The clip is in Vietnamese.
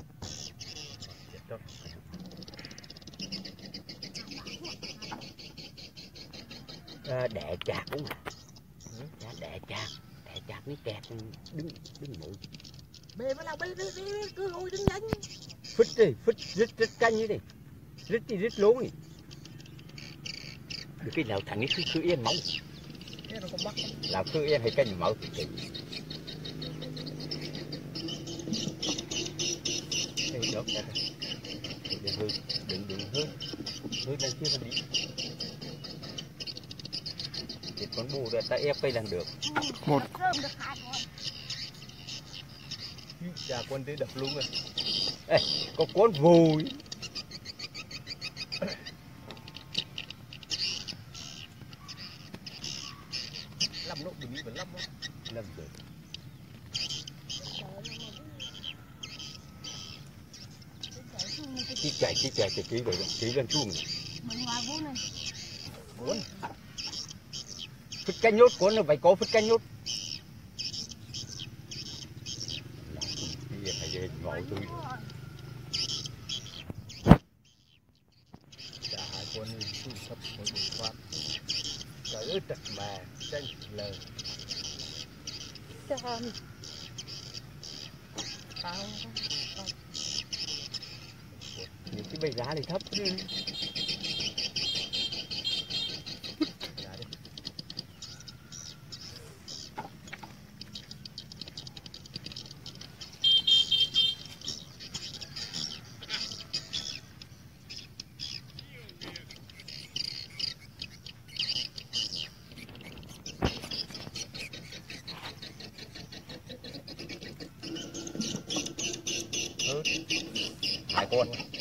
Đẻ chạc đúng không? Đẻ chạc nó kẹt đứng mũi. Bê mới nào bê cứ ngồi đứng nhanh. Phít đi, rít canh như đi. Rít luôn đi. Được cái nào thằng ấy cứ yên máu. Thế nó không bắt. Làm cứ yên hay canh máu thì kì. Đây được ra đây. Đừng hư lên kia con đi. Thì con bù ra ta ép cây làm được. Một. Chà con tới đập luôn rồi. Ê, có con vùi. Lâm nó đừng bị lâm á. Lâm được. Chỉ chạy rồi chỉ lên chuông. Cuốn. Phít canh nhốt cuốn là phải có phít canh nhốt. Làm cái gì ngồi tôi. Cả hai con này thu thập một bộ phát. Trời ơi trật mà tranh lờ. Trời. Những cái bầy giá này thấp. Hai con.